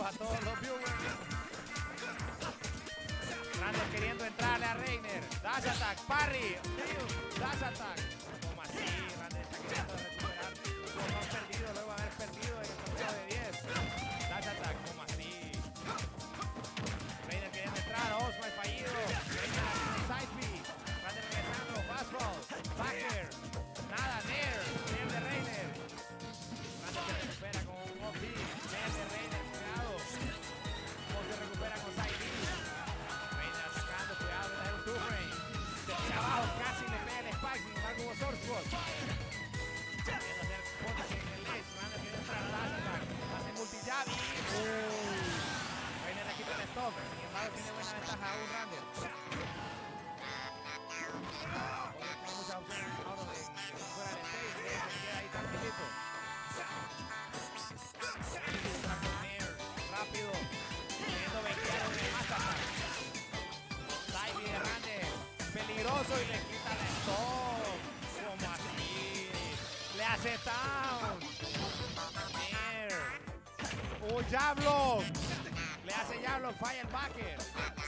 a todos los viewers. Randall queriendo entrarle a Reiner. Dash attack, parry. Dash attack. ¿Cómo así? Randall está queriendo recuperar. No han perdido, luego de haber perdido en el torneo de 10. Dash attack, ¿cómo así? Reiner queriendo entrar. Osma fallido. Reiner haciendo side B. Randall regresando. Fastball. Backer. Nada, Nair. Nair de Reiner. Randall se recupera con un OP. Nair de Reiner. Cuidado. Cómo se recupera con side B. Cuidado, le da un two-frame. Desde abajo casi le pega el spike, sin embargo hubo source spot. Queriendo hacer puntos en el edge, Randall quiere entrar a Dash attack. Hace multi-jab y... Reiner le quita el stop, sin embargo tiene buena ventaja aún Randall. Tiene muchas opciones ahora de fuera del stage, se queda ahí tranquilito. Rápido, queriendo vencer un más attack. Ivy de Randall, peligroso y le quita el stop. Como así, le hace down. Jab block, le hace jab block, falla el backer.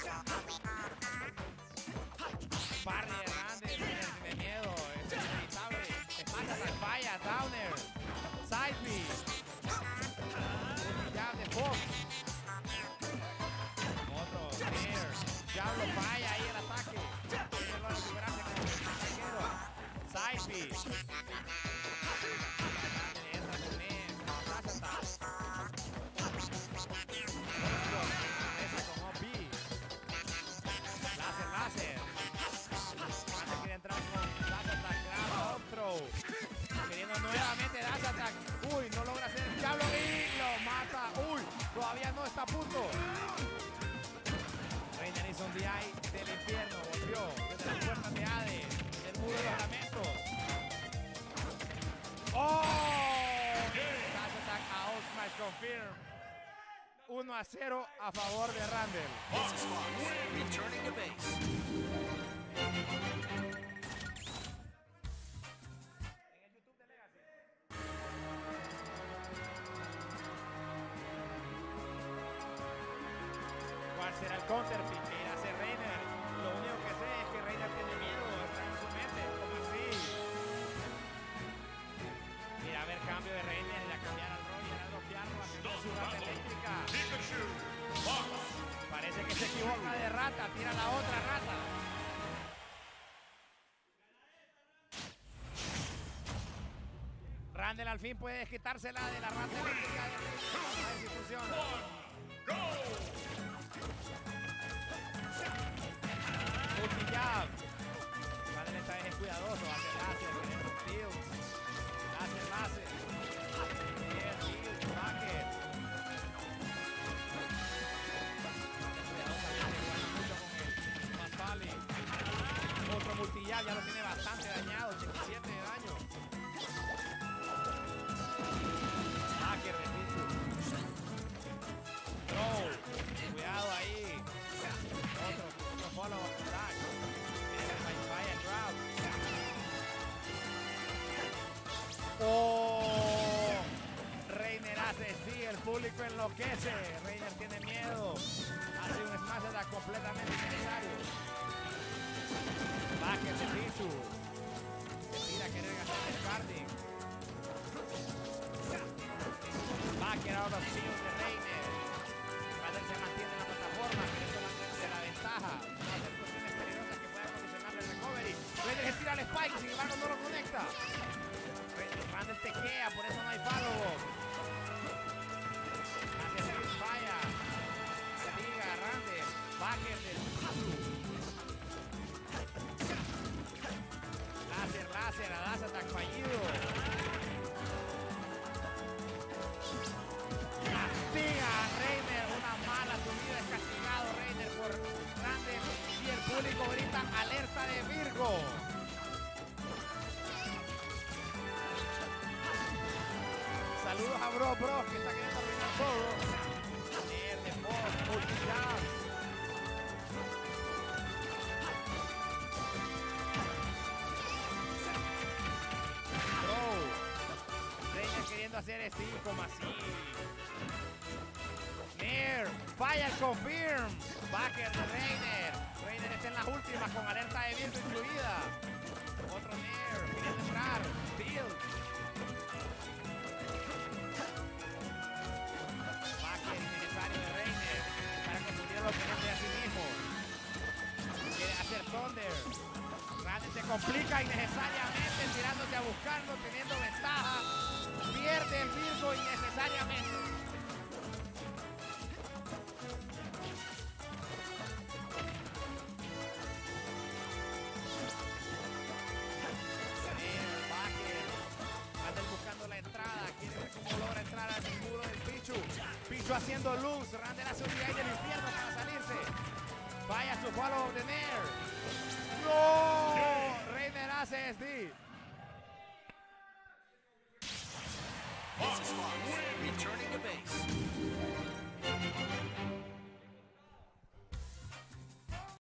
Parry de Randall, tiene miedo, es inevitable. Espalda la falla, downer, side B, jab de Fox. Otro, Diablo falla ahí el ataque. Él va a recuperarse con el saquero. Side B. Entra con él. Esa con OP. Láser. Antes quiere entrar con Dash Attack. Graba otro. Queriendo nuevamente Dash Attack. Uy, no logra hacer el Diablo y lo mata. Uy, todavía no está a punto. Reiner hizo un DI del infierno, volvió desde las puertas de Hades, del muro de los lamentos. ¡Oh! Dash attack a Osmash confirm. 1-0 a favor de Randall. Returning to base. En el YouTube de Legacy. ¿Cuál será el counterpick que irá a hacer Reiner? Lo único que sé es que Reiner tiene miedo, está en su mente, como así. Mira, a ver, cambio de Reiner y a cambiar al Roger, a dropearlo, a hacer su rata eléctrica. Parece que se equivoca de rata, tira la otra rata. Randall al fin puede quitársela de la rata eléctrica. Vamos a ver si funciona. Multi-jab. Randall esta vez es cuidadoso, hace láser, tiene fields. Láser. Bien, fields, bucket. Cuidadosamente, juega mucho con el Masfali. Otro multi-jab, ya lo tiene bastante dañado, 87 de daño. Backer de Titu. Throw. Cuidado ahí. Otro follow up dash. Fire drop. Oh, Reiner hace sí, el público enloquece. Reiner tiene miedo. Hace un smash attack completamente innecesario. Backer de Titu. Se tira a querer gastar el carding. Backer out of shield de Reiner. Randall se mantiene en la plataforma, queriendo mantenerse la ventaja. No hacer cuestiones peligrosas que puedan condicionarle el recovery. Reiner se tira al spike, sin embargo no lo conecta. Randall tequea, por eso no hay follow-up. Hace shield, falla. Siga Randall. Backer del láser, a Dash attack fallido. Castiga a Reiner, una mala subida, es castigado Reiner por Randall y el público grita alerta de Virgo. Saludos a Bro, que está queriendo arruinar todo. Nair de Fox, multi-jab. Reiner queriendo hacer así, como así. Vaya el confirm. Backer de Reiner. Reiner está en las últimas con alerta de Virgo incluida. Otro Nair. Quiere entrar. Field. Backer innecesario de Reiner. Para que pudiera lo tener de a sí mismo. Quiere hacer Thunder. Randy se complica innecesariamente tirándose a buscarlo, teniendo ventaja. Pierde el Virgo innecesariamente. Pichu haciendo luz, Randall hace un VI del infierno para salirse. Vaya su follow de Nair. ¡No! Reiner hace SD. Returning to base.